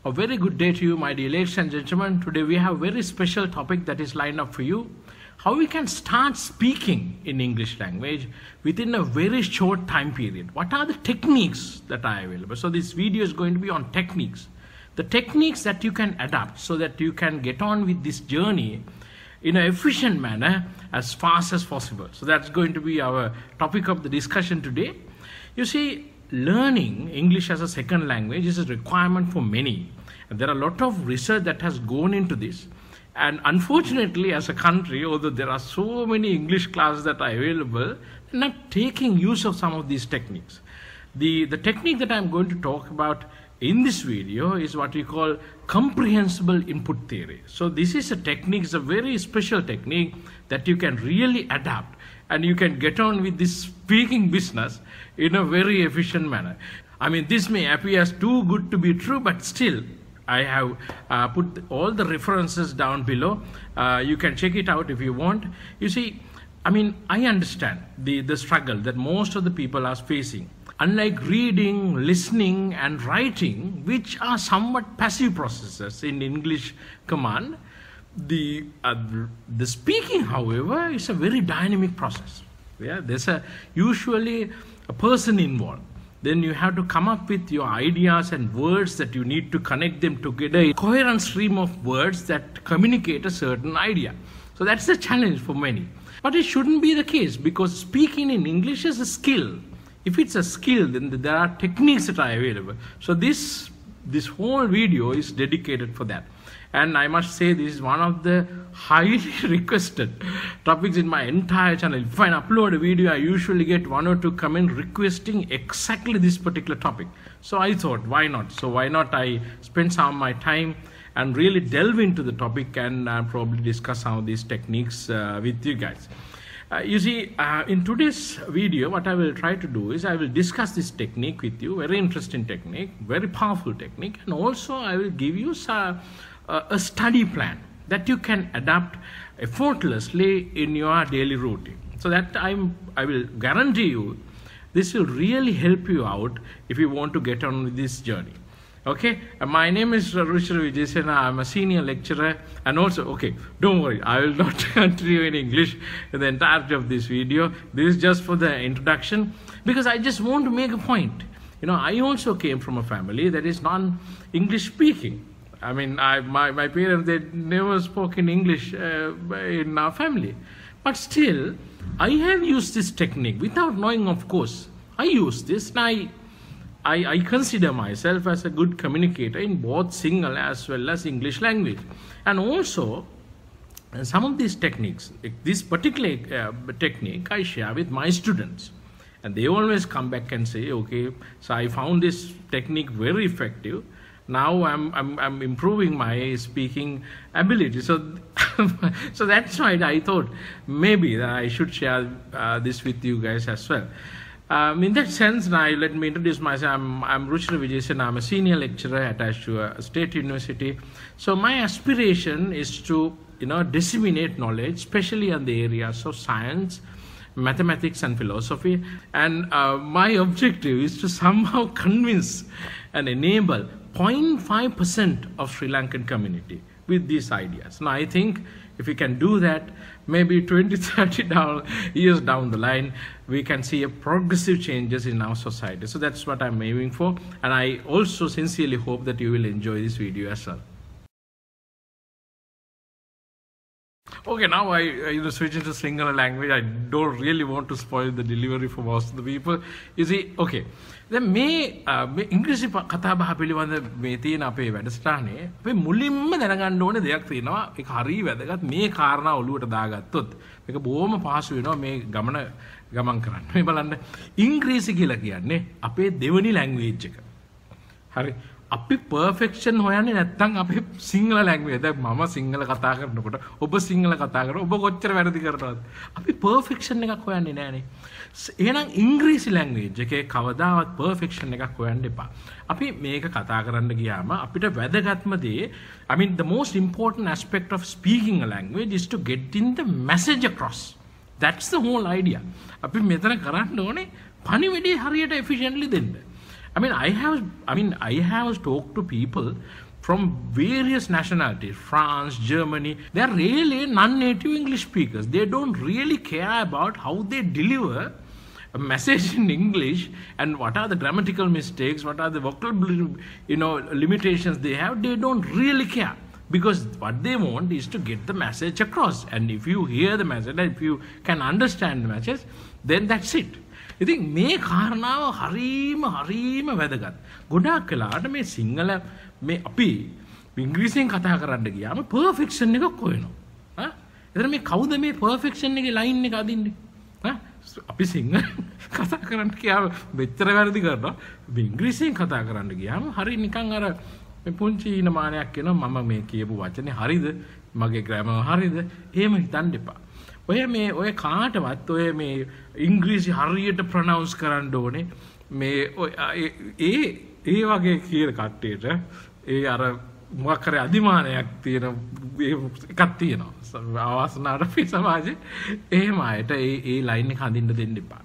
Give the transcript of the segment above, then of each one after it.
A very good day to you, my dear ladies and gentlemen. Today we have a very special topic that is lined up for you. How we can start speaking in English language within a very short time period. What are the techniques that are available? So this video is going to be on techniques. The techniques that you can adapt so that you can get on with this journey in an efficient manner as fast as possible. So that's going to be our topic of the discussion today. You see, learning English as a second language is a requirement for many. And there are a lot of research that has gone into this. And unfortunately, as a country, although there are so many English classes that are available, they're not taking use of some of these techniques. The technique that I'm going to talk about in this video is what we call comprehensible input theory. So this is a technique, it's a very special technique that you can really adapt and you can get on with this speaking business in a very efficient manner. I mean, this may appear as too good to be true, but still, I have put all the references down below. You can check it out if you want. You see, I mean, I understand the struggle that most of the people are facing. Unlike reading, listening, and writing, which are somewhat passive processes in English command, the speaking, however, is a very dynamic process. Yeah, there's usually a person involved. Then you have to come up with your ideas and words that you need to connect them together, a coherent stream of words that communicate a certain idea. So that's the challenge for many. But it shouldn't be the case, because speaking in English is a skill. If it's a skill, then there are techniques that are available. So this whole video is dedicated for that. And I must say, this is one of the highly requested topics in my entire channel. If I upload a video, I usually get 1 or 2 comments requesting exactly this particular topic. So I thought, why not? So why not I spend some of my time and really delve into the topic and probably discuss some of these techniques with you guys. You see, in today's video, what I will try to do is I will discuss this technique with you, very interesting technique, very powerful technique, and also I will give you a study plan that you can adapt effortlessly in your daily routine. So that I will guarantee you, this will really help you out if you want to get on with this journey. Okay, my name is Ruchira Vijayasena. I'm a senior lecturer, and also, okay, don't worry, I will not continue in English in the entirety of this video. This is just for the introduction, because I just want to make a point. You know, I also came from a family that is non-English speaking. I mean, my parents, they never spoke in English in our family. But still, I have used this technique without knowing, of course. I use this, and I consider myself as a good communicator in both Sinhala as well as English language. And also, some of these techniques, this particular technique, I share with my students. And they always come back and say, okay, so I found this technique very effective. Now I'm improving my speaking ability. So so that's why I thought maybe that I should share this with you guys as well. In that sense, now let me introduce myself. I'm Ruchira Vijayasena. I'm a senior lecturer attached to a state university. So my aspiration is to disseminate knowledge, especially on the areas of science, mathematics, and philosophy. And my objective is to somehow convince and enable 0.5% of Sri Lankan community with these ideas. Now, I think if we can do that, maybe 20, 30 years down the line, we can see a progressive changes in our society. So that's what I'm aiming for. And I also sincerely hope that you will enjoy this video as well. Okay, now I switch into Sinhala language. I don't really want to spoil the delivery for most of the people. You see, okay. Then මේ ඉංග්‍රීසි කතා බහ පිළිබඳ මේ තියෙන අපේ වැඩසටහනේ අපි මුලින්ම දැනගන්න ඕනේ දෙයක් තියෙනවා. ඒක හරිය වැදගත්. මේ කාරණා ඔලුවට දාගත්තොත් මේක බොහොම පහසු වෙනවා මේ ගමන් කරන්න. මේ බලන්න ඉංග්‍රීසි කියලා කියන්නේ අපේ දෙවෙනි ලැන්ග්වේජ් එක. හරි. අපි පර්ෆෙක්ෂන් හොයන්නේ නැත්නම් අපි සිංහල ලැන්ග්වේජ්. දැන් මම සිංහල කතා කරනකොට ඔබ සිංහල කතා කරනවා. ඔබ කොච්චර වැරදි කරනවද? අපි පර්ෆෙක්ෂන් එකක් හොයන්නේ නැහනේ. එහෙනම් ඉංග්‍රීසි ලැන්ග්වේජ් එකේ කවදාවත් පර්ෆෙක්ෂන් එකක් හොයන්න එපා. අපි මේක කතා කරන්න ගියාම අපිට වැදගත්ම දේ, I mean the most important aspect of speaking a language is to get in the message across. That's the whole idea. අපි මෙතන කරන්න ඕනේ පණිවිඩය හරියට efficiently දෙන්න. I have talked to people from various nationalities, France, Germany. They are really non-native English speakers. They don't really care about how they deliver a message in English and what are the grammatical mistakes, what are the vocabulary, limitations they have. They don't really care, because what they want is to get the message across. And if you hear the message, if you can understand the message, then that's it. ඉතින් මේ කාරණාව හරීම වැදගත්. ගොඩාක් වෙලාවට මේ සිංහල මේ අපි ඉංග්‍රීසියෙන් කතා කරන්න ගියාම පර්ෆෙක්ෂන් එකක් හොයනවා. එතන මේ කවුද මේ පර්ෆෙක්ෂන් එකේ ලයින් එක අදින්නේ? අපි සිංහල කතා කරන්න ගියාම මෙච්චර වැරදි කරනවා. මේ ඉංග්‍රීසියෙන් කතා කරන්න ගියාම හරි නිකන් අර මේ පුංචි ඉනමානයක් එනවා, මම මේ කියපු වචනේ හරිද? මගේ ග්‍රැමර් හරිද? එහෙම හිතන්න එපා. ඔය කාටවත් ඔය මේ ඉංග්‍රීසි හරියට ප්‍රොනවුන්ස් කරන්න ඕනේ මේ ඒ වගේ කියන කට්ටියට ඒ අර මොකක් හරි අධිමානයක් තියෙන එකක් තියෙනවා ආවාසනාවට අපි සමාජයේ. එහෙම අයට ඒ ලයින් එක හඳින්න දෙන්න එපා.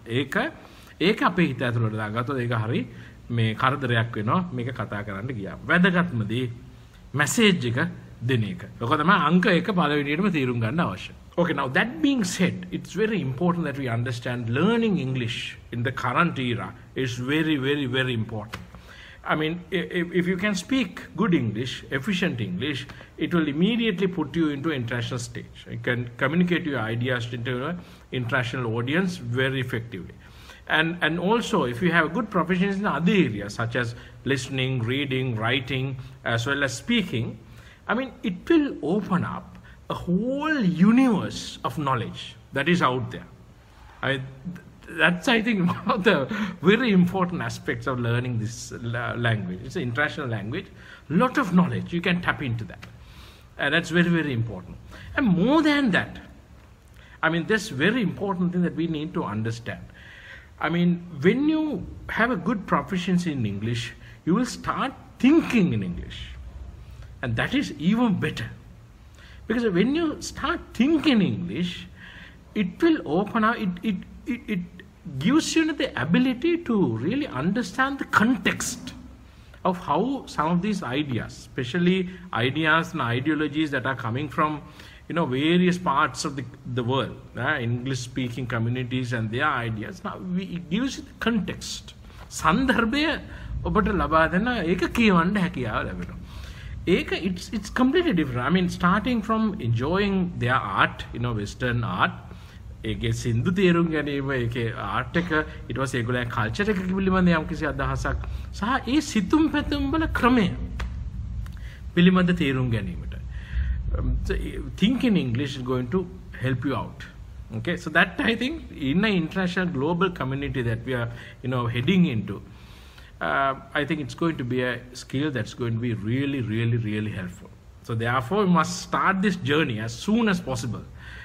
ඒක අපේ හිත ඇතුළට දාගත්තොත් ඒක හරි මේ කරදරයක් වෙනවා මේක කතා කරන්න ගියාම. වැදගත්ම දේ මැසේජ් එක දෙන එක. ඔක තමයි අංක 1 පළවෙනියටම තීරුම් ගන්න අවශ්‍ය. Okay, now that being said, it's very important that we understand learning English in the current era is very, very, very important. I mean, if you can speak good English, efficient English, it will immediately put you into international stage. You can communicate your ideas into an international audience very effectively. And also, if you have good proficiency in other areas, such as listening, reading, writing, as well as speaking, I mean, it will open up a whole universe of knowledge that is out there. That's, I think, one of the very important aspects of learning this language. It's an international language, lot of knowledge, you can tap into that. And that's very, very important. And more than that, I mean, this very important thing that we need to understand. I mean, when you have a good proficiency in English, you will start thinking in English. And that is even better. Because when you start thinking English, it will open up, it gives you the ability to really understand the context of how some of these ideas, especially ideas and ideologies that are coming from various parts of the world, English-speaking communities and their ideas. Now, it gives you the context. Sandarbhaya ඔබට ලබා දෙන ඒක කියවන්න හැකියාව ලැබෙනවා. It's completely different. I mean, starting from enjoying their art, Western art, ඒකේ සින්දු තේරුම් ගැනීම, ඒකේ ආර්ට් එක, ඊට පස්සේ ඒගොල්ලෝ කල්චර් එක පිළිබඳ යම්කිසි අදහසක් සහ ඒ සිතුම් පැතුම් වල ක්‍රමය පිළිබඳ තේරුම් ගැනීමට. Thinking English is going to help you out. Okay, so that, I think, in an international global community that we are heading into, I think it's going to be a skill that's going to be really, really, really helpful. So therefore, we must start this journey as soon as possible.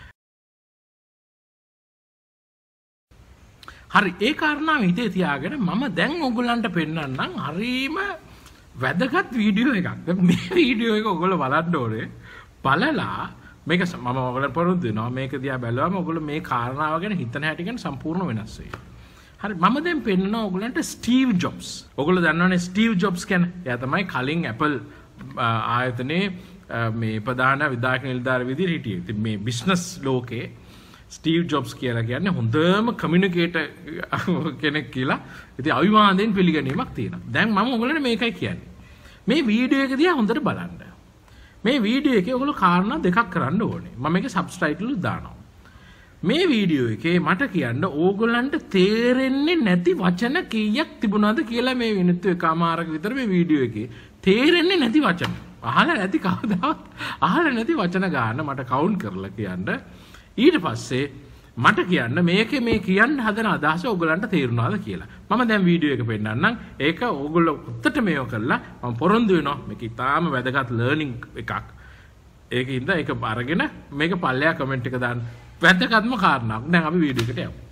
හරි, ඒ කාරණාව හිතේ තියාගෙන මම දැන් ඔයගොල්ලන්ට පෙන්නන්නම් හරිම වැදගත් video එකක්. මේ වීඩියෝ එක ඔයගොල්ලෝ බලන්න ඕනේ. බලලා මේක මම ඔයගොල්ලන්ට පොරොන්දු වෙනවා. මේක දිහා බැලුවම ඔයගොල්ලෝ මේ කාරණාව ගැන හිතන හැටි ගැන සම්පූර්ණ වෙනස් වෙයි. හරි, මම දැන් පෙන්නනවා ඔයගොල්ලන්ට ස්ටීව් ජොබ්ස්. ඔයගොල්ලෝ දන්නවනේ ස්ටීව් ජොබ්ස් කියන්නේ. එයා තමයි කලින් Apple ආයතනයේ මේ ප්‍රධාන විධායක නිලධාරී විදිහට හිටියේ. ඉතින් මේ බිස්නස් ලෝකේ ස්ටීව් ජොබ්ස් කියලා කියන්නේ හොඳම කමියුනිකේටර් කෙනෙක් කියලා. ඉතින් අවිවාදයෙන් පිළිගැනීමක් තියෙනවා. දැන් මම ඔයගොල්ලන්ට මේකයි කියන්නේ. මේ වීඩියෝ එක දිහා හොඳට බලන්න. මේ වීඩියෝ එකේ ඔයගොල්ලෝ කාරණා දෙකක් කරන්න ඕනේ. මම මේකේ සබ්ටයිටල් දානවා. මේ වීඩියෝ එකේ මට කියන්න ඕගොල්ලන්ට තේරෙන්නේ නැති වචන කීයක් තිබුණාද කියලා මේ විනිත්තු එකමාරක විතර මේ වීඩියෝ එකේ තේරෙන්නේ නැති වචන. අහලා නැති කවදාවත් අහලා නැති වචන ගන්න මට කවුන්ට් කරලා කියන්න. ඊට පස්සේ මට කියන්න මේකේ මේ කියන්න හදන අදහස ඕගොල්ලන්ට තේරුණාද කියලා. මම දැන් වීඩියෝ එක පෙන්නන්නම්. ඒක ඕගොල්ලෝ උත්තර මේව කරලා මම පොරොන්දු වෙනවා. මේක ඉතාලම වැදගත් ලර්නින් එකක්. ඒකින්ද ඒක අරගෙන මේක පල්ලෙයා කමෙන්ට් එක දාන්න. වැදගත්ම කාරණාවක්. දැන් අපි වීඩියෝ එකට යමු.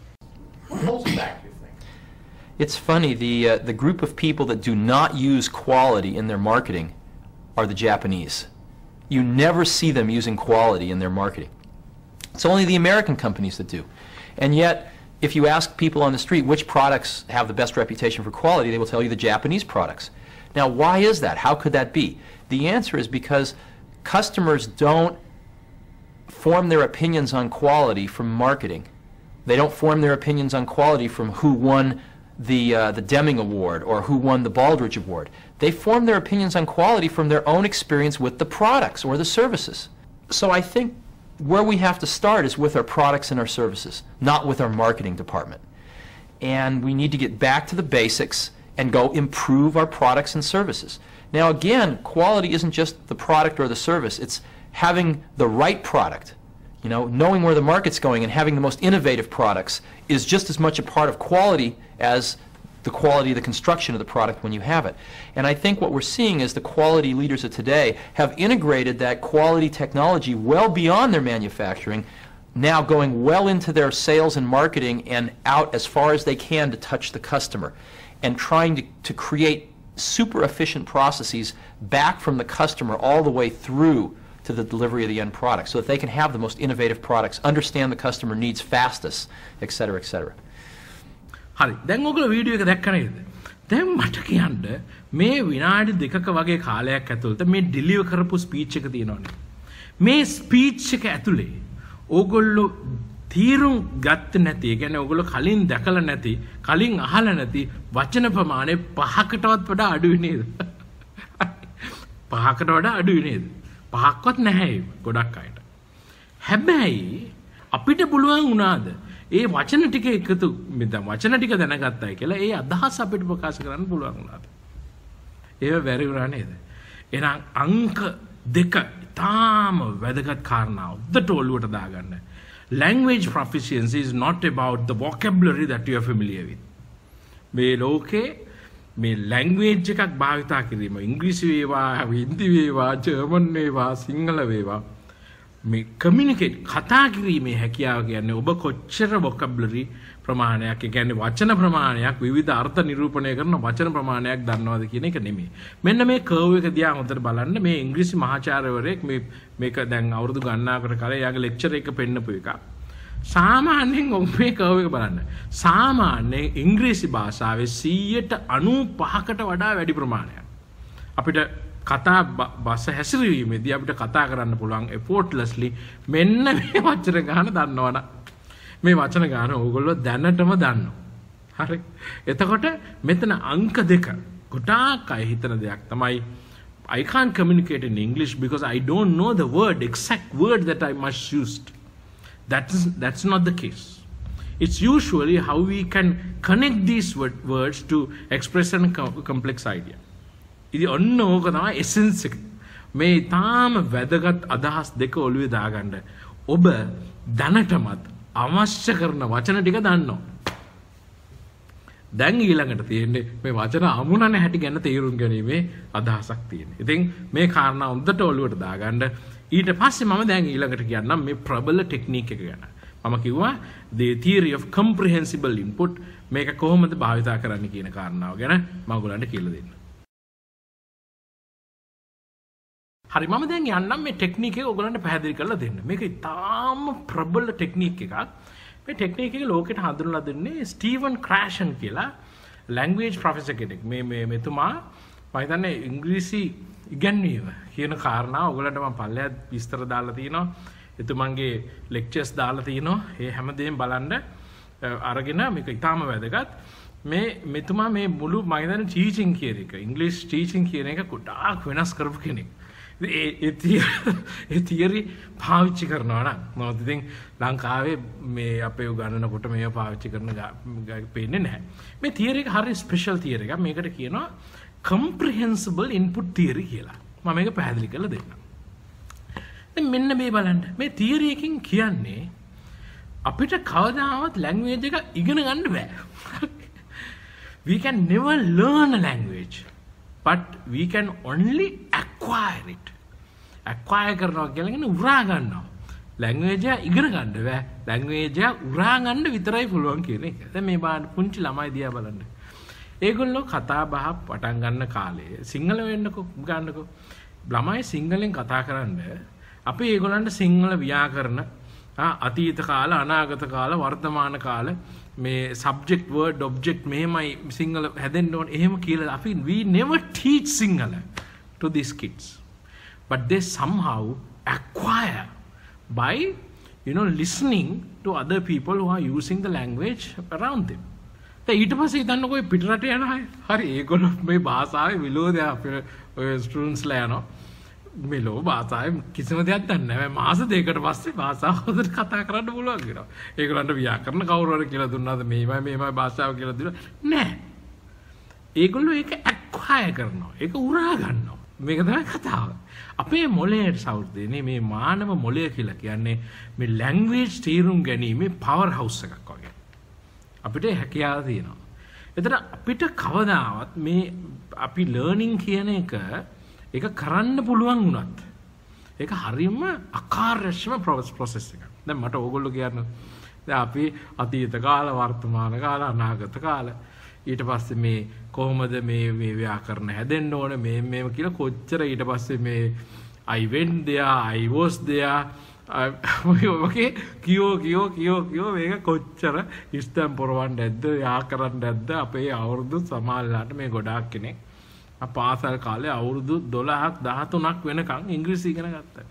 It's funny, the group of people that do not use quality in their marketing are the Japanese. You never see them using quality in their marketing. It's only the American companies that do. And yet, If you ask people on the street which products have the best reputation for quality, they will tell you the Japanese products. Now, why is that? How could that be? The answer is because customers don't form their opinions on quality from marketing. They don't form their opinions on quality from who won the Deming Award or who won the Baldrige Award. They form their opinions on quality from their own experience with the products or the services. So I think where we have to start is with our products and our services, not with our marketing department. And we need to get back to the basics and go improve our products and services. Now again, quality isn't just the product or the service, it's having the right product. You know, knowing where the market's going and having the most innovative products is just as much a part of quality as the quality of the construction of the product when you have it. And I think what we're seeing is the quality leaders of today have integrated that quality technology well beyond their manufacturing, now going well into their sales and marketing and out as far as they can to touch the customer, and trying to create super efficient processes back from the customer all the way through to the delivery of the end product, so that they can have the most innovative products, understand the customer needs fastest, et cetera, et cetera. හරි. දැන් ඔයගොල්ලෝ video එක දැක්ක නේද? දැන් මට කියන්න මේ විනාඩි දෙකක වගේ කාලයක් ඇතුළත මේ ඩිලිවර් කරපු ස්පීච් එක තියෙනවනේ. මේ ස්පීච් එක ඇතුලේ ඕගොල්ලෝ තීරුම් ගත්ත නැති, ඒ කියන්නේ ඕගොල්ලෝ කලින් දැකලා නැති, කලින් අහලා නැති වචන ප්‍රමාණය 5කටවත් වඩා අඩුයි නේද? 5කට වඩා අඩුයි නේද? 5ක්වත් නැහැ ගොඩක් අයට. හැබැයි අපිට පුළුවන් වුණාද ඒ වචන ටික එකතු වචන ටික දැනගත්තයි කියලා ඒ අදහස් අපිට ප්‍රකාශ කරන්න පුළුවන් වුණාද? ඒව බැරි වුණා නේද? එහෙනම් අංක 2 තාම වැදගත් කාරණා උද්දට ඔළුවට දාගන්න. Language proficiency is not about the vocabulary that you are familiar with. මේ ලෝකේ මේ language එකක් භාවිතා කිරීම, ඉංග්‍රීසි වේවා, හින්දි වේවා, ජර්මන් වේවා, සිංහල වේවා, මේ communicate කතා කිරීමේ හැකියාව කියන්නේ ඔබ කොච්චර vocabulary ප්‍රමාණයක්, ඒ කියන්නේ වචන ප්‍රමාණයක්, විවිධ අර්ථ නිරූපණය කරන වචන ප්‍රමාණයක් දන්නවද කියන එක නෙමෙයි. මෙන්න මේ curve එක දිහා හොඳට බලන්න. මේ ඉංග්‍රීසි මහාචාර්යවරයෙක් මේක දැන් අවුරුදු ගණනාවකට කලින් එයාගේ ලෙක්චර් එක පෙන්නපු එකක්. සාමාන්‍යයෙන් ඔබ මේ curve එක බලන්න. සාමාන්‍යයෙන් ඉංග්‍රීසි භාෂාවේ 95%කට වඩා වැඩි ප්‍රමාණයක් අපිට කතා බස හැසිරීමේදී අපිට කතා කරන්න පුළුවන් effortlessly මෙන්න මේ වචන ගාන දන්නවනම් මේ වචන ගාන ඕගොල්ලෝ දැනටම දන්නවා. හරි. එතකොට මෙතන අංක 2 ගොඩාක් අය හිතන දෙයක් තමයි I can't communicate in English because I don't know the exact word that I must use. That's not the case. It's usually how we can connect these words to express a complex idea. ඉතින් ඔන්න ඕක තමයි essence එක. මේ තාම වැදගත් අදහස් දෙක ඔළුවේ දාගන්න ඔබ දැනටමත් අවශ්‍ය කරන වචන ටික දන්නවා. දැන් ඊළඟට තියෙන්නේ මේ වචන අමුණන හැටි ගැන තේරුම් ගැනීමේ අදහසක් තියෙනවා. ඉතින් මේ කාරණා හොඳට ඔළුවට දාගන්න. ඊට පස්සේ මම දැන් ඊළඟට කියන්නම් මේ ප්‍රබල ටෙක්නික් එක ගැන. මම කිව්වා the theory of comprehensible input, මේක කොහොමද භාවිතා කරන්න කියන කාරණාව ගැන මම ඔයගලන්ට කියලා දෙන්නම්. හරි, මම දැන් යන්නම් මේ ටෙක්නික් එක ඔයගලන්ට පැහැදිලි කරලා දෙන්න. මේක ඉතාම ප්‍රබල ටෙක්නික් එකක්. මේ ටෙක්නික් එක ලෝකෙට හඳුන්වලා දෙන්නේ ස්ටීවන් ක්‍රෑෂන් කියලා ලැන්ග්වේජ් ප්‍රොෆෙසර් කෙනෙක්. මෙතුමා මම හිතන්නේ ඉංග්‍රීසි ඉගැන්වීම කියන කාරණා ඔයගලන්ට මම පල්ලෙහාත් විස්තර දාලා තියෙනවා. එතුමන්ගේ ලෙක්චර්ස් දාලා තියෙනවා. ඒ හැමදේම බලන්න අරගෙන මේක ඉතාම වැදගත්. මෙතුමා මේ මුළු මම හිතන්නේ ටීචින් කියන එක, ඉංග්‍රීසි ටීචින් කියන එක ගොඩාක් වෙනස් කරපු කෙනෙක්. ඒ තියරි පාවිච්චි කරනවා නම් මොකද ඉතින් ලංකාවේ මේ අපේ උගන්නනකොට මේව පාවිච්චි කරන පේන්නේ නැහැ. මේ තියරි එක හරි ස්පෙෂල් තියරි එකක්. මේකට කියනවා comprehensible input theory කියලා. මම මේක පැහැදිලි කරලා දෙන්නම්. දැන් මෙන්න මේ බලන්න. මේ තියරි එකකින් කියන්නේ අපිට කවදාවත් language එක ඉගෙන ගන්න බෑ. We can never learn a language, but we can only acquire it. acquire කරනවා කියන්නේ උරා ගන්නවා. language එක ඉගෙන ගන්න බෑ. language එක උරා ගන්න විතරයි පුළුවන් කියන එක. දැන් මේ බලන්න පුංචි ළමයි දිහා බලන්න. ඒගොල්ලෝ කතා බහ පටන් ගන්න කාලේ සිංහල වෙන්නකෝ ගන්නකෝ. ළමයි සිංහලෙන් කතා කරන්න අපි ඒගොල්ලන්ට සිංහල ව්‍යාකරණ අතීත කාල, අනාගත කාල, වර්තමාන කාල මේ subject word object මෙහෙමයි සිංහල හැදෙන්න ඕන එහෙම කියලා අපි we never teach Sinhala to these kids, but they somehow acquire by listening to other people who are using the language around them. ඊට පස්සේ හිතන්නකෝ පිටරට යන අය හරි ඒගොල්ලෝ මේ භාෂාවේ විලෝදය අපේ ඔය ස්ටුඩන්ට්ස්ලා යනවා මෙලෝ භාෂාවේ කිසිම දෙයක් දන්නේ නැහැ. මාස දෙකකට පස්සේ භාෂාව හොඳට කතා කරන්න පුළුවන් කියනවා. ඒගොල්ලන්ට ව්‍යාකරණ කවුරු හරි කියලා දුන්නාද මේමයි භාෂාව කියලා දුන්නා නැහැ. ඒගොල්ලෝ ඒක ඇක්වයර් කරනවා. ඒක උරා ගන්නවා. මේක තමයි කතාව. අපේ මොළයට සෞර්ධයනේ මේ මානව මොළය කියලා කියන්නේ මේ ලැන්ග්වේජ් තීරුම් ගැනීමේ පවර් හවුස් එකක් වගේ. අපිට හැකියාව තියෙනවා. එතන අපිට කවදාවත් මේ අපි ලර්නින් කියන එක ඒක කරන්න පුළුවන් වුණත් ඒක හරියම අකාර්යක්ෂම ප්‍රොසෙස් එකක්. දැන් මට ඕගොල්ලෝ කියන්න දැන් අපි අතීත කාල වර්තමාන කාල අනාගත කාල ඊට පස්සේ මේ කොහොමද මේ ව්‍යාකරණ හැදෙන්න ඕන මේව කියලා කොච්චර ඊට පස්සේ මේ I went there I was there ඔකේ කියෝ මේක කොච්චර ඉස්තම් පොරවන්න ඇද්ද යා කරන්න ඇද්ද අපේ අවුරුදු සමාජලාට මේ ගොඩාක් කෙනෙක් පාසල් කාලේ අවුරුදු 12ක් 13ක් වෙනකන් ඉංග්‍රීසි ඉගෙන ගත්තා.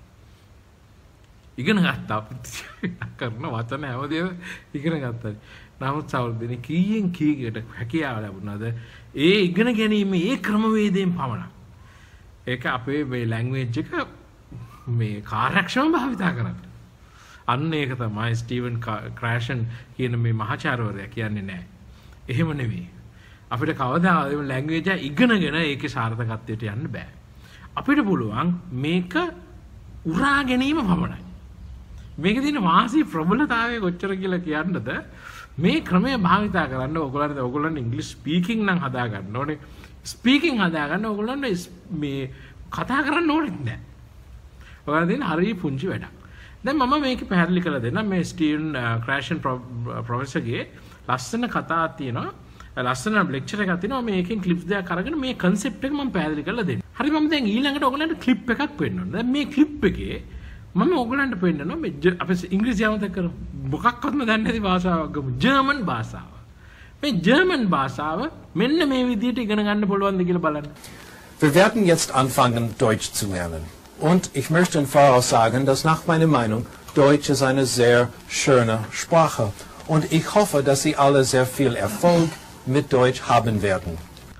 කරන වචන හැමදේම ඉගෙන ගත්තා. නමුත් සෞර්ධිනේ කීයෙන් කීයකට හැකියාව ලැබුණාද ඒ ඉගෙන ගැනීම ඒ ක්‍රමවේදයෙන් පමණක්. ඒක අපේ මේ ලැන්ග්වේජ් එක මේ කාර්යක්ෂම භාවිතා කරන්න. අන්න ඒක තමයි ස්ටීවන් ක්‍රෑෂන් කියන මේ මහාචාර්යවරයා කියන්නේ නැහැ. එහෙම නෙවෙයි. අපිට කවදාවත් මේ ලැන්ග්වේජ් එක ඉගෙනගෙන ඒකේ සාර්ථකත්වයට යන්න බෑ. අපිට පුළුවන් මේක උරා ගැනීම පමණයි. මේකේ තියෙන වාසි ප්‍රබලතාවය කොච්චර කියලා කියන්නද මේ ක්‍රමය භාවිතා කරන්න ඕගොල්ලන්ට ඉංග්‍රීසි ස්පීකින් නම් හදා ගන්න ඕනේ. ස්පීකින් හදා ගන්න ඕගොල්ලන්ට මේ කතා කරන්න ඕනෙත් නැහැ. ඔයාලා දෙන හරිය පුංචි වැඩක්. දැන් මම මේක පැහැදිලි කරලා දෙන්නම් මේ ස්ටීවන් ක්‍රෑෂන් ප්‍රොෆෙසර්ගේ ලස්සන කතා තියෙනවා. ලස්සන ලෙක්චර් එකක් තියෙනවා. මේකෙන් ක්ලිප්ස් දෙකක් අරගෙන මේ concept එක මම පැහැදිලි කරලා දෙන්නම්. හරි මම දැන් ඊළඟට ඔයගලන්ට ක්ලිප් එකක් පෙන්නනවා. දැන් මේ ක්ලිප් එකේ මම ඔයගලන්ට පෙන්නනවා මේ අපි ඉංග්‍රීසි යමතක කරමු. මොකක්වත්ම දන්නේ නැති භාෂාවක් ගමු. ජර්මන් භාෂාව. මේ ජර්මන් භාෂාව මෙන්න මේ විදිහට ඉගෙන ගන්න පුළුවන්ද කියලා බලන්න. Wir werden jetzt anfangen, Deutsch zu lernen. Und ich möchte im Voraus sagen, dass nach meiner Meinung Deutsch ist eine sehr schöne Sprache. Und ich hoffe, dass Sie alle sehr viel Erfolg mit Deutsch haben werden.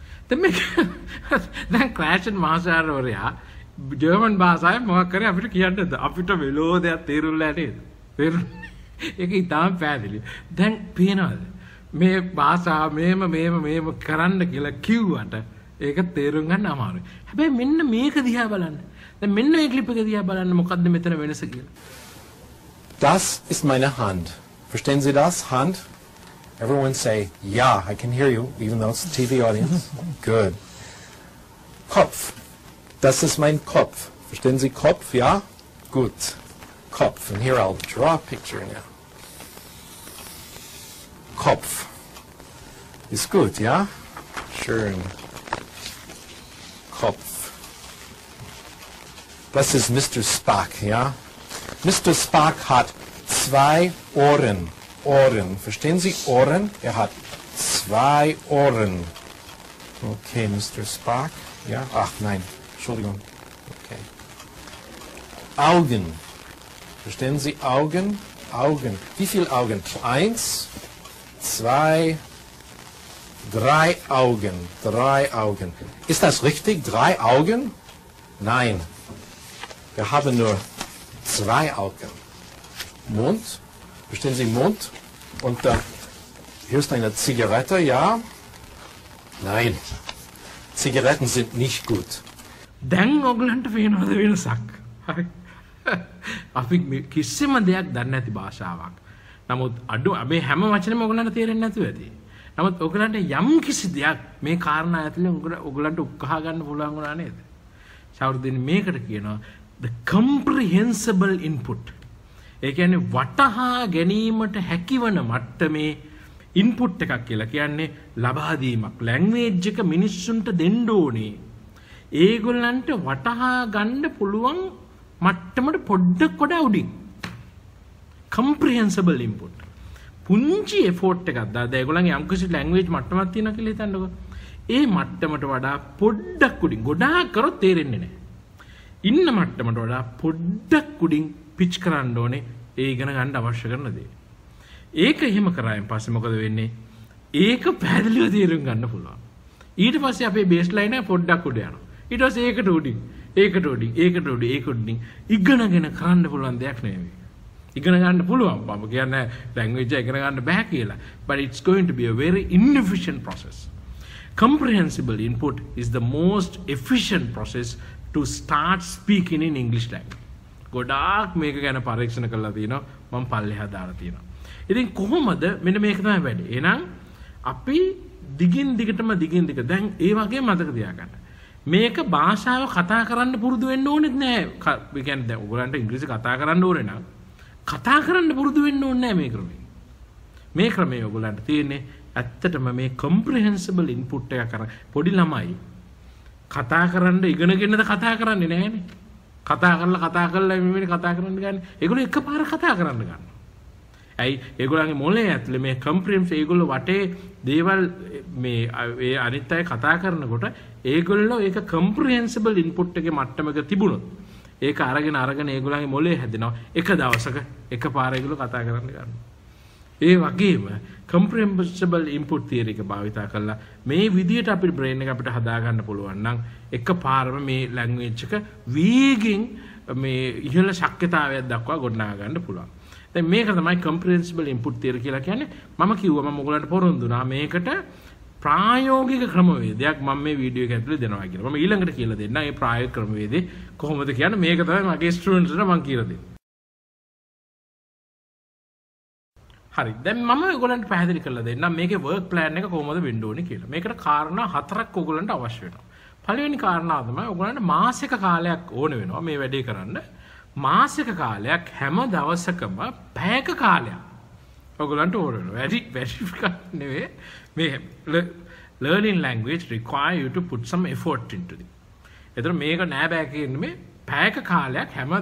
දැන් ක්‍රෑෂන් මාස්ටර්වරයා German භාෂාවෙන් මොකක් කරේ අපිට කියන්නද? අපිට මෙලෝදයක් තේරුම්ලා නේද? ඒක ඉතාම පැහැදිලි. දැන් පේනවද? මේ භාෂාව මේම කරන්න කියලා කිව්වට ඒක තේරුම් ගන්න අමාරුයි. හැබැයි මෙන්න මේක දිහා බලන්න. දැන් මෙන්න මේ ක්ලිප් එක දිහා බලන්න මොකද්ද මෙතන වෙනස කියලා. Das ist meine Hand. Verstehen Sie das? Hand? Everyone say, ja, I can hear you, even though it's a TV audience. Good. Kopf. Das ist mein Kopf. Verstehen Sie Kopf? Ja? Gut. Kopf. And here I'll draw a picture now. Kopf. Ist gut, ja? Schön. Kopf. Das ist Mr. Spock, ja? Mr. Spock hat 2 Ohren. Ohren. Verstehen Sie Ohren? Er hat 2 Ohren. Okay, Mr. Spock. Ja? Ach, nein. Entschuldigung. Okay. Augen. Verstehen Sie Augen? Augen. Wie viele Augen? 1, 2, 3 Augen. 3 Augen. Ist das richtig? 3 Augen? Nein. Wir haben nur 2 Augen. Mund. Verstehen Sie Mund? Und hier ist eine Zigarette, ja? Nein. Zigaretten sind nicht gut. දැන් ඔයගලන්ට පේනවද වෙනසක්? හරි. අපි කිසිම දෙයක් දන්නේ නැති භාෂාවක්. නමුත් මේ හැම වචනෙම ඔයගලන්ට තේරෙන්නේ නැතුව ඇති. නමුත් ඔයගලන්ට යම් කිසි දෙයක් මේ කාරණා ඇතුලේ ඔයගලන්ට උකහා ගන්න පුළුවන් වුණා නේද? සෞර්ධින් මේකට කියනවා the comprehensible input. ඒ කියන්නේ වටහා ගැනීමට හැකිවන මට්ටමේ ඉන්පුට් එකක් කියලා කියන්නේ ලබා දීමක්. ලැන්ග්වේජ් එක මිනිස්සුන්ට දෙන්න ඕනේ. ඒගොල්ලන්ට වටහා ගන්න පුළුවන් මට්ටමට පොඩ්ඩක් වඩා උඩින්. comprehensible input. පුංචි එෆෝට් එකක් දාලා ඒගොල්ලන්ගේ යම්කිසි ලැන්ග්වේජ් මට්ටමක් තියෙනවා කියලා හිතන්නකෝ. ඒ මට්ටමට වඩා පොඩ්ඩක් උඩින් ගොඩාක් කරොත් තේරෙන්නේ නැහැ. ඉන්න මට්ටමට වඩා පොඩ්ඩක් උඩින් පිච් කරන්න ඕනේ ඒ ඉගෙන ගන්න අවශ්‍ය කරන දේ. ඒක එහෙම කරායින් පස්සේ මොකද වෙන්නේ? ඒක පැහැදිලිව තේරුම් ගන්න පුළුවන්. ඊට පස්සේ අපේ බේස් ලයින් එක පොඩ්ඩක් උඩ යනවා. ඊට පස්සේ ඒකට උඩින් ඉගෙනගෙන කරන්න පුළුවන් දෙයක් නෙවෙයි. ඉගෙන ගන්න පුළුවන්. මම කියන්නේ ලැන්ග්වේජ් එක ඉගෙන ගන්න බෑ කියලා. But it's going to be a very inefficient process. Comprehensible input is the most efficient process to start speaking in English language. ගොඩාක් මේක ගැන පරීක්ෂණ කරලා තියෙනවා. මම පල්ලෙහා දාලා තියෙනවා. ඉතින් කොහොමද මෙන්න මේක තමයි වැඩේ. එහෙනම් අපි දිගින් දිගට දැන් ඒ වගේ මතක තියාගන්න. මේක භාෂාව කතා කරන්න පුරුදු වෙන්න ඕනෙත් නෑ. ඒ කියන්නේ දැන් ඔයගලන්ට ඉංග්‍රීසි කතා කරන්න ඕනේ නම් කතා කරන්න පුරුදු වෙන්න ඕනේ නෑ මේ ක්‍රමේ. මේ ක්‍රමේ ඔයගලන්ට තියෙන්නේ ඇත්තටම මේ comprehensible input එක කරන් පොඩි ළමයි කතා කරන්න ඉගෙනගෙනද කතා කරන්නේ නෑනේ. කතා කරලා මේ කතා කරන්න ගන්න. ඒගොල්ලෝ එකපාර කතා කරන්න ගන්නවා. ඇයි ඒගොල්ලන්ගේ මොලේ ඇතුලේ මේ comprehensive ඒගොල්ලෝ වටේ දේවල් මේ ඒ අනිත් අය කතා කරනකොට ඒගොල්ලෝ ඒක comprehensible input එකේ මට්ටමක තිබුණොත් ඒක අරගෙන ඒගොල්ලන්ගේ මොලේ හැදෙනවා. එක දවසක එකපාර ඒගොල්ලෝ කතා කරන්න ගන්නවා. ඒ වගේම comprehensible input theory එක භාවිතා කරලා මේ විදියට අපේ brain එක අපිට හදා ගන්න පුළුවන් නම් එකපාරම මේ language එක වේගෙන් මේ ඉහළ ශක්්‍යතාවයක් දක්වා ගොඩනගා ගන්න පුළුවන්. දැන් මේක තමයි comprehensible input theory කියලා කියන්නේ. මම කිව්වා මම ඔයගලන්ට පොරොන්දු වුණා මේකට ප්‍රායෝගික ක්‍රමවේදයක් මම මේ වීඩියෝ එක ඇතුලේ දෙනවා කියලා. මම ඊළඟට කියලා දෙන්නම් මේ ප්‍රායෝගික ක්‍රමවේදේ කොහොමද කියන්නේ. මේක තමයි මගේ ස්ටුඩන්ට්ස්ලා මම කියලා දෙන්නේ. හරි. දැන් මම ඔයගලන්ට පැහැදිලි කරලා දෙන්නම් මේකේ work plan එක කොහොමද වෙන්න ඕනේ කියලා. මේකට කාරණා 4ක් ඔයගලන්ට අවශ්‍ය වෙනවා. පළවෙනි කාරණාව තමයි ඔයගලන්ට මාසික කාලයක් ඕන වෙනවා මේ වැඩේ කරන්න. මාසික කාලයක් හැම දවසකම පැයක කාලයක් ඔයගලන්ට ඕන වෙනවා. වැඩි නෙවෙයි. මේ learning language require you to put some effort into it. එතන මේක නෑ බෑ කියන්නේ මේ පැයක කාලයක් හැම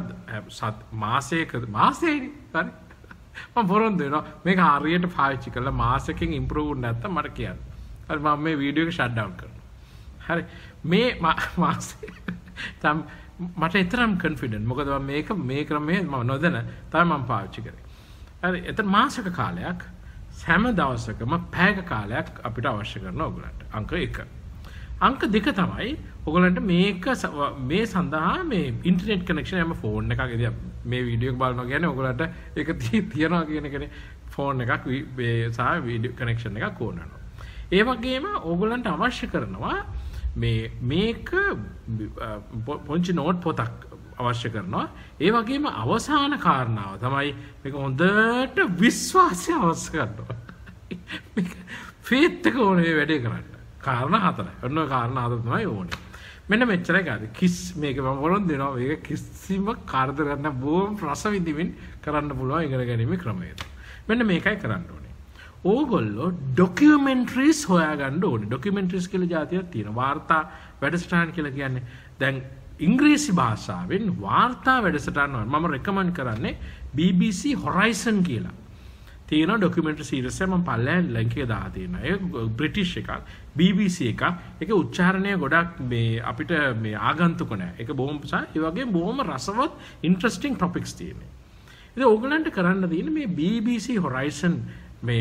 මාසෙකදී හරි මම පොරොන්දු වෙනවා මේක හරියට පාවිච්චි කරලා මාසෙකින් ඉම්ප්‍රූව් වුණ නැත්තම් මට කියන්න. හරි මම මේ වීඩියෝ එක ෂට් ඩවුන් කරනවා. හරි මේ මාසේ මට එතරම් කොන්ෆිඩන්ට් මොකද මම මේ ක්‍රමයේ මම නොදැන තමයි මම පාවිච්චි කරේ. හරි එතන මාසික කාලයක් හැම දවසකම පැයක කාලයක් අපිට අවශ්‍ය කරනවා ඔයගලන්ට. අංක 1. අංක 2 තමයි ඔයගලන්ට මේ සඳහා මේ ඉන්ටර්නෙට් කනෙක්ෂන් හැම ෆෝන් එකකදී මේ වීඩියෝ එක බලනවා කියන්නේ ඔයගලන්ට ඒක තියනවා කියන එකනේ ෆෝන් එකක් සහ වීඩියෝ කනෙක්ෂන් එකක් ඕන වෙනවා. ඒ වගේම ඔයගලන්ට අවශ්‍ය කරනවා මේක පොන්චි නෝට් පොතක් අවශ්‍ය කරනවා. ඒ වගේම අවසාන කාරණාව තමයි මේක හොඳට විශ්වාසය අවශ්‍ය කරනවා. මේක ෆේත් එක ඕනේ වැඩේ කරන්න. කාරණා 4. ඔන්න ඔය කාරණා 4 තමයි ඕනේ. මෙන්න මෙච්චරයි ගාද. මේක මම වරොන් දෙනවා. මේක කිසිම කාර්යද ගන්න බොහොම රස විඳින්න කරන්න පුළුවන් ඉගෙන ගැනීමේ ක්‍රමයක. මෙන්න මේකයි කරන්න ඕනේ. ඕගොල්ලෝ ඩොකියුමෙන්ටරිස් හොයාගන්න ඕනේ. ඩොකියුමෙන්ටරිස් කියලා જાතියක් තියෙනවා. වාර්තා වැඩසටහන් කියලා කියන්නේ දැන් ඉංග්‍රීසි භාෂාවෙන් වාර්තා වැඩසටහන් වල මම රෙකමන්ඩ් කරන්නේ BBC Horizon කියලා. තියෙන ඩොකියුමෙන්ටරි සීරීස් එක මම පල්ලෙන් ලින්ක් එක දාලා තියෙනවා. ඒක බ්‍රිටිෂ් එකක්, BBC එකක්. ඒක උච්චාරණය ගොඩක් මේ අපිට මේ ආගන්තුක නෑ. ඒක බොහොම ඒ වගේ බොහොම රසවත් ඉන්ටරෙස්ටිං ටොපික්ස් තියෙනවා. ඉතින් ඕගලන්ට කරන්න තියෙන්නේ මේ BBC Horizon මේ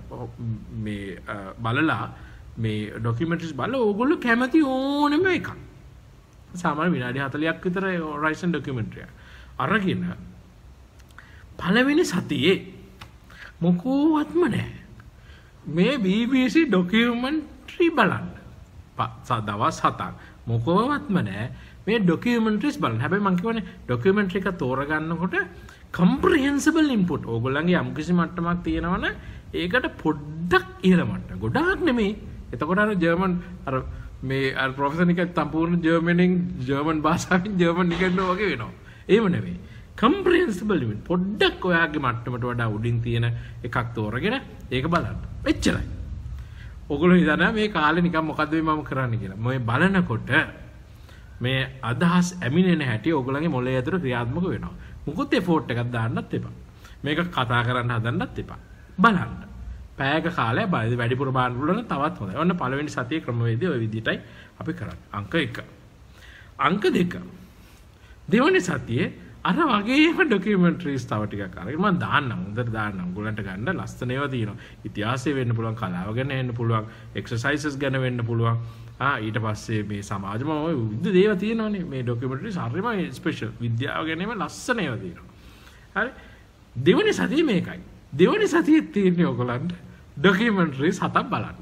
බලලා මේ ඩොකියුමෙන්ටරිස් බලලා ඕගොල්ලෝ කැමති ඕනෙම එකක්. සාමාන්‍ය විනාඩි 40ක් විතර Horizon ඩොකියුමෙන්ටරි එක. අරගෙන පළවෙනි සතියේ මොකෝවත්ම නැහැ. මේ BBC ඩොකියුමෙන්ටරි බලන්න. දවස් 7ක් මොකෝවත්ම නැහැ. මේ ඩොකියුමෙන්ටරිස් බලන්න. හැබැයි මම කියවනේ ඩොකියුමෙන්ටරි එක තෝරගන්නකොට comprehensible input ඕගොල්ලන්ගේ යම්කිසි මට්ටමක් තියෙනවනේ ඒකට පොඩ්ඩක් ඉහළ මට්ටම. ගොඩාක් නෙමෙයි. එතකොට අර ජර්මන් අර මේ අර ප්‍රොෆෙසර් නිකන් සම්පූර්ණ ජර්මන් භාෂාවෙන් ජර්මන් ඉගෙනනවා වගේ වෙනවා. ඒව නෙමෙයි. comprehensible input පොඩ්ඩක් ඔයාගේ මට්ටමට වඩා උඩින් තියෙන එකක් තෝරගෙන ඒක බලන්න. එච්චරයි. ඔයගොල්ලෝ හිතනවා මේ කාලේ නිකන් මොකද්ද මම කරන්නේ කියලා. මේ බලනකොට මේ අදහස් ඇමිනෙන හැටි ඔයගොල්ලන්ගේ මොළය ඇතුළේ ක්‍රියාත්මක වෙනවා. මොකොත් එෆෝට් එකක් දාන්නත් එපා. මේක කතා කරන්න හදන්නත් එපා. බලන්න. පැයක කාලයක් බලද්දී වැඩිපුර බලන්න පුළුවන් තවත් හොඳයි. ඔන්න පළවෙනි සතියේ ක්‍රමවේදය ওই විදිහටයි අපි කරන්නේ. අංක 1. අංක 2. දෙවෙනි සතියේ අර වගේම ඩොකියුමන්ටරිස් තව ටිකක් අරගෙන මම දාන්නම්. හොඳට දාන්නම්. ඔයගලන්ට ගන්න ලස්සන ඒවා තියෙනවා. ඉතිහාසය වෙන්න පුළුවන්, කලාව ගැන වෙන්න පුළුවන්, එක්සර්සයිසස් ගැන වෙන්න පුළුවන්. ඊට පස්සේ මේ සමාජම ඔය විවිධ දේවල් තියෙනවානේ. මේ ඩොකියුමන්ටරිස් හරිම ස්පෙෂල්. විද්‍යාව ගැනීම ලස්සන ඒවා තියෙනවා. හරි. දෙවෙනි සතියේ මේකයි. දෙවෙනි සතියේ තියෙන්නේ ඔයගලන්ට ඩොකියුමන්ටරිස් 7ක් බලන්න.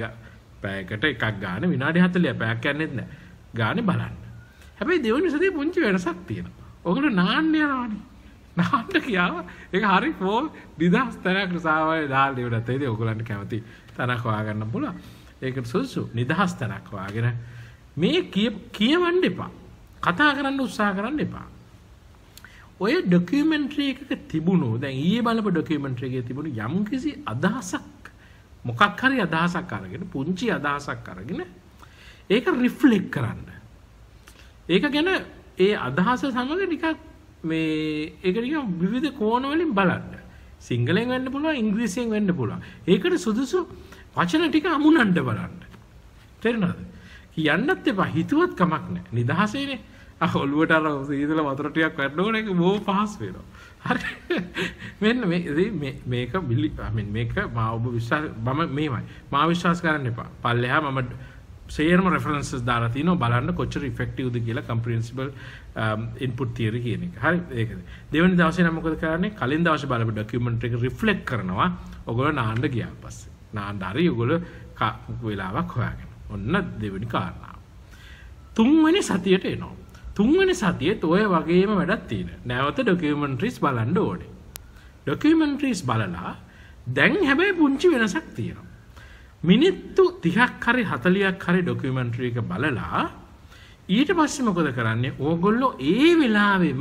පැයකට එකක් ගන්න විනාඩි 40ක් පැයක් යන්නේත් නැහැ. ගානේ බලන්න. හැබැයි දෙවෙනි සතියේ පුංචි වෙනසක් තියෙනවා. ඔයගොල්ලෝ නාන්න යනවානේ. නාන්න කියාව ඒක හරි ෆෝල් 2000 තැනක් සාවය දාලා ඉවරත් ඒදී ඔයගොල්ලන්ට කැමති තැනක් හොයාගන්න පුළුවන්. ඒකට සුසු 2000 තැනක් හොයාගෙන මේ කියවන්න එපා. කතා කරන්න උත්සාහ කරන්න එපා. ඔය ඩොකියුමන්ටරි එකක තිබුණු දැන් ඊයේ බලපු ඩොකියුමන්ටරි එකේ තිබුණු යම්කිසි අදහසක් මොකක් හරි අදහසක් අරගෙන පුංචි අදහසක් අරගෙන ඒක රිෆ්ලෙක්ට් කරන්න. ඒක ගැන ඒ අදහස සමග ටිකක් මේ ඒක නිකන් විවිධ කෝණ වලින් බලන්න. සිංහලෙන් වෙන්න පුළුවන්, ඉංග්‍රීසියෙන් වෙන්න පුළුවන්. ඒකට සුදුසු වචන ටික අමුණන්න බලන්න. තේරෙනවද? කියන්නත් එපා, හිතුවත් කමක් නැහැ. නිදහසේනේ. ඔළුවට අර සීතල වතුර ටිකක් වැටෙනකොට ඒක බොහොම පහස් වෙනවා. හරි. මෙන්න මේක මේක මා ඔබ විශ්වාස මම මේමයි. මා විශ්වාස කරන්න එපා. පල්ලෙහා මම සේරම රෙෆරන්සස් දාලා තිනවා බලන්න කොච්චර ඉෆෙක්ටිව්ද කියලා කම්ප්‍රිහෙන්සිබල් ඉන්පුට් තියරි කියන එක. හරි ඒකද. දෙවෙනි දවසේ නම් මොකද කරන්නේ? කලින් දවසේ බලපු ඩොකියුමන්ටරි එක රිෆ්ලෙක්ට් කරනවා. ඔයගොල්ලෝ නාන්න ගියා පස්සේ. නාන්න හරි ඔයගොල්ලෝ වෙලාවක් හොයාගෙන. ඔන්න දෙවෙනි කාරණාව. තුන්වෙනි සතියට එනවා. තුන්වෙනි සතියේත් ඔය වගේම වැඩක් තියෙනවා. නැවත ඩොකියුමන්ටරිස් බලන්න ඕනේ. ඩොකියුමන්ටරිස් බලලා දැන් හැබැයි පුංචි වෙනසක් තියෙනවා. මිනිත්තු 30ක් හරි 40ක් හරි ඩොකියුමන්ටරි එක බලලා ඊට පස්සේ මොකද කරන්නේ? ඕගොල්ලෝ ඒ වෙලාවෙම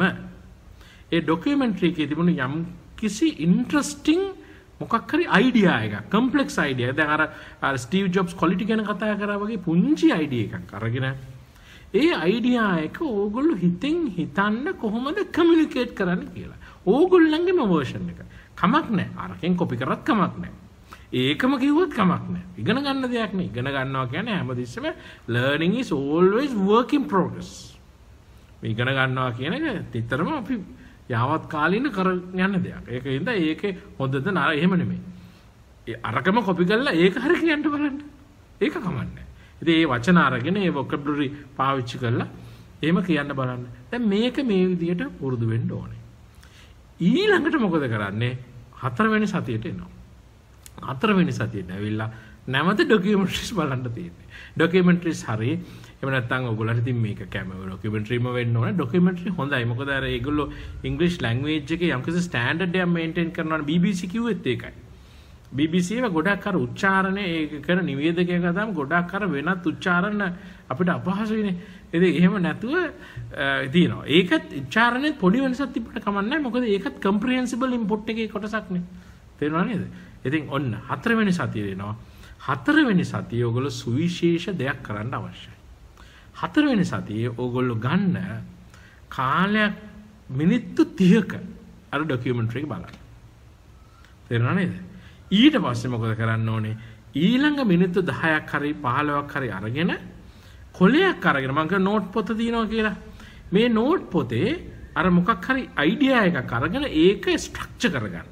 ඒ ඩොකියුමන්ටරි එකේ තිබුණු යම් කිසි ඉන්ටරෙස්ටිං මොකක් හරි අයිඩියා එකක්, කම්ප්ලෙක්ස් අයිඩියා. දැන් අර ස්ටීව් ජොබ්ස් ක්වොලිටි ගැන කතා කරා වගේ පුංචි අයිඩියා එකක් අරගෙන ඒ අයිඩියා එක ඕගොල්ලෝ හිතෙන් හිතන්න කොහොමද කමියුනිකේට් කරන්නේ කියලා. ඕගොල්ලන්ගේම වර්ෂන් එක. කමක් නැහැ. අරකින් කොපි කරත් කමක් නැහැ. ඒකම කිව්වොත් කමක් නැහැ. ඉගෙන ගන්න දෙයක් නේ. ඉගෙන ගන්නවා කියන්නේ හැමදෙස්සෙම learning is always work in progress. මේ ඉගෙන ගන්නවා කියන එක නිතරම අපි යාවත් කාලීන කරගෙන යන දෙයක්. ඒකින්ද ඒකේ හොඳද නරක එහෙම නෙමෙයි. ඒ අරකම කොපි කරලා ඒක හරි කියන්න බලන්න. ඒක කමන්නේ. ඉතින් මේ වචන අරගෙන ඒ vocabulary පාවිච්චි කරලා එහෙම කියන්න බලන්න. දැන් මේක මේ විදිහට පුරුදු වෙන්න ඕනේ. ඊළඟට මොකද කරන්නේ? හතරවෙනි සතියට එනවා. හතරවෙනි සතියට ඇවිල්ලා නැවත ඩොකියුමන්ටරිස් බලන්න තියෙන්නේ. ඩොකියුමන්ටරිස් හරි එහෙම නැත්නම් ඔයගොල්ලන්ට ඉතින් මේක කැමරා ඩොකියුමන්ටරිම වෙන්න ඕනේ. ඩොකියුමන්ටරි හොඳයි. මොකද අර ඒගොල්ලෝ ඉංග්‍රීසි ලැන්ග්වේජ් එකේ යම්කිසි ස්ටෑන්ඩඩ් එකක් මේන්ටේන් කරනවානේ. BBC කිව්වෙත් ඒකයි. BBC එක ගොඩක් අර උච්චාරණය ඒක කරන නිවේදකයෙක් ගාම ගොඩක් අර වෙනත් උච්චාරණ අපිට අපහසුයිනේ. ඉතින් එහෙම නැතුව තියෙනවා. ඒකත් උච්චාරණේ පොඩි වෙනසක් තිබ්බට කමක් නැහැ. මොකද ඒකත් කම්ප්‍රිහෙන්සිබල් ඉම්පොට් එකේ කොටසක් නේ. තේරුණා නේද? ඉතින් ඔන්න හතරවෙනි සතියේ එනවා. හතරවෙනි සතියේ ඔයගොල්ලෝ සුවිශේෂ දෙයක් කරන්න අවශ්‍යයි. හතරවෙනි සතියේ ඔයගොල්ලෝ ගන්න කාලයක් මිනිත්තු 30ක අර ඩොකියුමන්ටරි එක බලන්න. තේරුණා නේද? ඊට පස්සේ මොකද කරන්න ඕනේ? ඊළඟ මිනිත්තු 10ක් හරි 15ක් හරි අරගෙන කොලයක් අරගෙන මම කිය නෝට් පොත තියෙනවා කියලා. මේ නෝට් පොතේ අර මොකක් හරි අයිඩියා එකක් අරගෙන ඒක ස්ට්‍රක්චර් කරගන්න.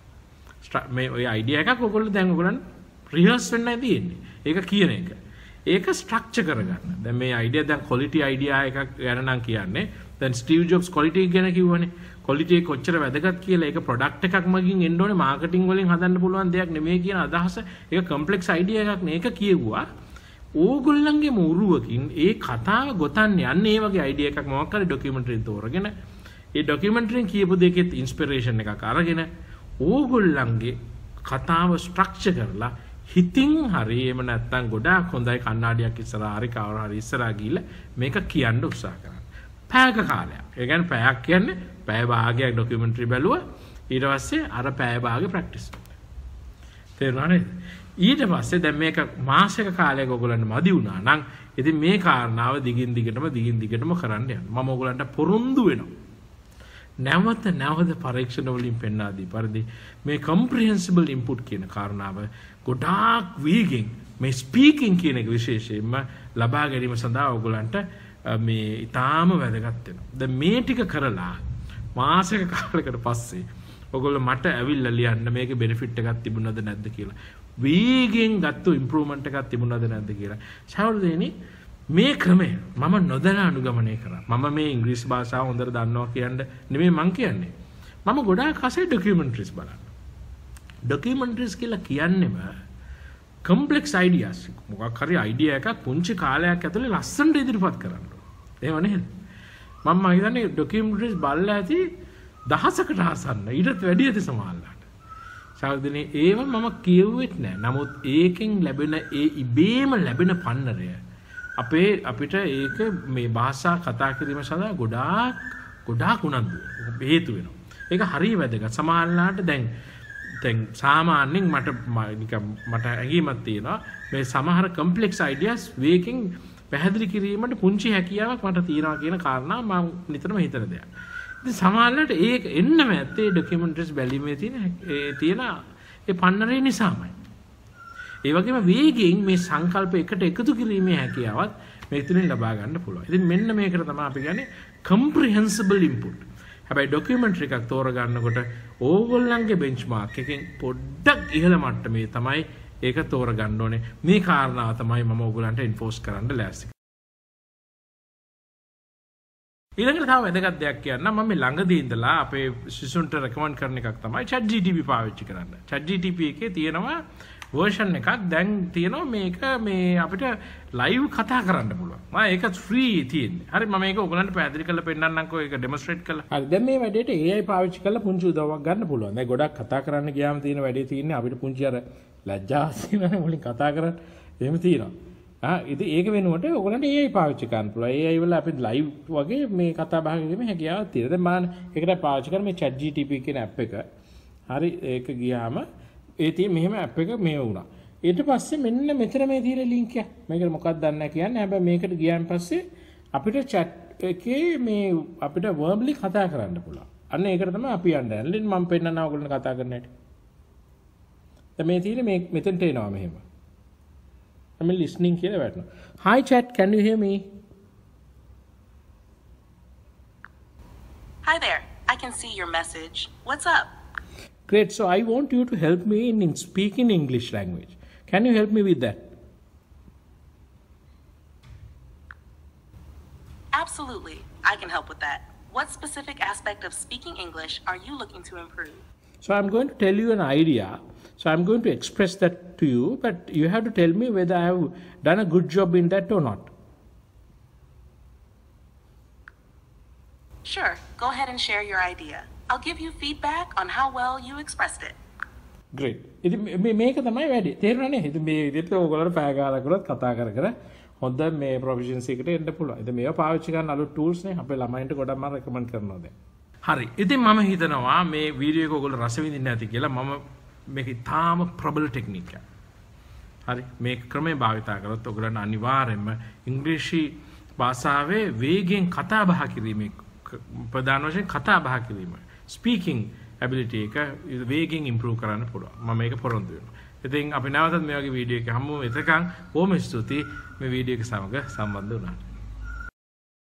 මේ ඔය අයිඩියා එකක් ඔයගොල්ලෝ දැන් ඔයගොල්ලන් රිහර්ස් වෙන්නයි තියෙන්නේ. ඒක කියන එක. ඒක ස්ට්‍රක්චර් කරගන්න. දැන් මේ අයිඩියා දැන් ක්වොලිටි අයිඩියා එකක් ගැන නම් කියන්නේ. දැන් ස්ටීව් ජොබ්ස් ක්වොලිටි ගැන කිව්වනේ. ක්වොලිටි එක කොච්චර වැදගත් කියලා ඒක ප්‍රොඩක්ට් එකක් මගින් එන්න ඕනේ මාකටිං වලින් හදන්න පුළුවන් දෙයක් නෙමෙයි කියන අදහස. ඒක කම්ප්ලෙක්ස් අයිඩියා එකක් නේ. ඒක කියෙව්වා. ඕගොල්ලන්ගේම උරුවකින් ඒ කතාව ගොතන්නේ යන්නේ මේ වගේ අයිඩියා එකක් මොකක් හරි ඩොකියුමන්ටරියෙන් තෝරගෙන ඒ ඩොකියුමන්ටරියෙන් කියපු දෙකෙත් ඉන්ස්පිරේෂන් එකක් අරගෙන ඕගොල්ලන්ගේ කතාව ස්ට්‍රක්චර් කරලා හිතින් හරි එහෙම නැත්නම් ගොඩාක් හොඳයි කණ්ණාඩියක් ඉස්සරහා හරි කවුරු හරි ඉස්සරහා ගිහිල්ලා මේක කියන්න උත්සාහ කරන්න. පැයක කාලයක්. ඒ කියන්නේ පැයක් කියන්නේ පැය භාගයක් ඩොකියුමන්ටරි බැලුවා. ඊට පස්සේ අර පැය භාගෙ ප්‍රැක්ටිස් කරනවා. තේරුණා නේද? ඊට පස්සේ දැන් මේක මාසික කාලයක ඔයගොල්ලන්ට මදි වුණා නම් ඉතින් මේ කාරණාව දිගින් දිගටම කරන්න යන්න. මම ඔයගොල්ලන්ට පොරොන්දු වෙනවා. නැවත පරීක්ෂණ වලින් පෙන්වා දී පරිදි මේ comprehensible input කියන කාරණාව ගොඩාක් වේගෙන් මේ ස්පීකින් කියන එක විශේෂයෙන්ම ලබා ගැනීම සඳහා ඔයගලන්ට මේ ඊටාම වැදගත් වෙනවා. දැන් මේ ටික කරලා මාසයක කාලයකට පස්සේ ඔයගොල්ලෝ මට ඇවිල්ලා ලියන්න මේකේ බෙනිෆිට් එකක් තිබුණාද නැද්ද කියලා. වේගෙන් ගත්ත ඉම්ප්‍රූව්මන්ට් එකක් තිබුණාද නැද්ද කියලා. සහෝදරයනි මේ ක්‍රමය මම නොදැන අනුගමනය කරා. මම මේ ඉංග්‍රීසි භාෂාව හොඳට දන්නවා කියන්න නෙමෙයි මං කියන්නේ. මම ගොඩාක් අසේ ඩොකියුමන්ටරිස් බලන්න. ඩොකියුමන්ටරිස් කියලා කියන්නේම කම්ප්ලෙක්ස් අයිඩියාස්. මොකක් හරි අයිඩියා එකක් පුංචි කාලයක් ඇතුලේ ලස්සනට ඉදිරිපත් කරන්න ඕන. එහෙම නේද? මම හිතන්නේ ඩොකියුමන්ටරිස් බලලා ඇති දහසකට ආසන්න ඊටත් වැඩි ඇති සමහරවිට. සාමාන්‍යයෙන් ඒව මම කියුවෙත් නෑ. නමුත් ඒකෙන් ලැබෙන ඒ ඉබේම ලැබෙන පන්නරය අපිට ඒක මේ භාෂා කතා කිරීම සඳහා ගොඩාක් උනන්දු හේතු වෙනවා. ඒක හරිය වැදගත්. සමහරවිට දැන් සාමාන්‍යයෙන් මට ඇඟීමක් තියෙනවා මේ සමහර කම්ප්ලෙක්ස් අයිඩියාස් වේකින් පැහැදිලි කිරීමට පුංචි හැකියාවක් මට තියෙනවා කියන කාරණා මම නිතරම හිතන දෙයක්. ඉතින් සමහරවිට ඒක එන්නම ඇත්තේ ඩොකියුමන්ටරිස් බැලීමේ තියෙන ඒ පන්නරේ නිසාමයි. ඒ වගේම වේගයෙන් මේ සංකල්ප එකට එකතු කිරීමේ හැකියාවත් මේක තුලින් ලබා ගන්න පුළුවන්. ඉතින් මෙන්න මේකට තමයි අපි කියන්නේ comprehensible input. හැබැයි ඩොකියුමන්ටරි එකක් තෝරගන්නකොට ඕගොල්ලන්ගේ බෙන්ච්මාර්ක් එකෙන් පොඩ්ඩක් ඉහළ මට්ටමේ තමයි ඒක තෝරගන්න ඕනේ. මේ කාරණාව තමයි මම ඕගොල්ලන්ට එන්ෆෝස් කරන්න ලෑස්ති. ඊළඟට තව වැදගත් දෙයක් කියන්න මම මේ ළඟදී ඉඳලා අපේ සිසුන්ට රෙකමන්ඩ් කරන එකක් තමයි ChatGPT පාවිච්චි කරන්න. ChatGPT එකේ තියෙනවා version එකක් දැන් තියෙනවා මේක මේ අපිට live කතා කරන්න පුළුවන්. ඒක free තියෙන්නේ. හරි මම මේක ඔයගලන්ට පැහැදිලි කරලා පෙන්නන්නම්කෝ ඒක demonstrate කරලා. හරි දැන් මේ වැඩේට AI පාවිච්චි කරලා පුංචි උදව්වක් ගන්න පුළුවන්. දැන් ගොඩක් කතා කරන්න ගියාම තියෙන වැඩේ තියෙන්නේ අපිට පුංචි අර ලැජ්ජාවක් තියෙනනේ මුලින් කතා කරන්න. එහෙම තියෙනවා. ඉතින් ඒක වෙනුවට ඔයගලන්ට AI පාවිච්චි කරන්න පුළුවන්. AI වල අපි live වගේ මේ කතා බහ කිරීමේ හැකියාවක් තියෙනවා. දැන් මම ඒකට පාවිච්චි කරන මේ ChatGPT කියන app එක. හරි ඒක ගියාම ඒ තියෙන මෙහෙම app එක මේ වුණා. ඊට පස්සේ මෙන්න මෙතන මේ තියෙන link එක. මේකට මොකක්ද දන්නේ නැහැ කියන්නේ. හැබැයි මේකට ගියාන් පස්සේ අපිට chat එකේ මේ අපිට verbally කතා කරන්න පුළුවන්. අන්න ඒකට තමයි අපි යන්නේ. දැන් මම පෙන්නනවා ඔයගොල්ලන්ට කතා කරන හැටි. දැන් මේ තියෙන මේ මෙතනට එනවා මෙහෙම. I'm listening here right now. Hi chat, can you hear me? Hi there. I can see your message. What's up? Great. So I want you to help me in speaking English language. Can you help me with that? Absolutely. I can help with that. What specific aspect of speaking English are you looking to improve? So I'm going to tell you an idea. So I'm going to express that to you, but you have to tell me whether I have done a good job in that or not. Sure. Go ahead and share your idea. I'll give you feedback on how well you expressed it. Great. ඉතින් මේක තමයි වැඩි. තේරුණානේ? ඉතින් මේ විදිහට ඔයගොල්ලෝ පැය ගානකට කතා කර හොඳ මේ ප්‍රොෆිෂන්සි එකට එන්න පුළුවන්. ඉතින් මේවා පාවිච්චි කරන අලුත් ටූල්ස් නේ අපේ ළමයින්ට ගොඩක් මම රෙකමන්ඩ් කරනවා දැන්. හරි. ඉතින් මම හිතනවා මේ වීඩියෝ එක ඔයගොල්ලෝ රස විඳින්න ඇති කියලා. මම මේක තාම ප්‍රබල ටෙක්නික් එකක්. හරි. මේ ක්‍රමය භාවිතා කරොත් ඔයගොල්ලන් අනිවාර්යයෙන්ම ඉංග්‍රීසි භාෂාවේ වේගෙන් කතා බහ කිරීමේ ප්‍රධාන වශයෙන් කතා බහ කිරීම ස්පීකින් ඇබිලිටි එක වේගෙන් ඉම්ප්‍රූව් කරන්න පුළුවන්. මම මේක පොරොන්දු වෙනවා. ඉතින් අපි නැවතත් මේ වගේ වීඩියෝ එකක් හම්බුමු. එතකන් බොහොම ස්තුතියි මේ වීඩියෝ එක සමග සම්බන්ධ වුණාට.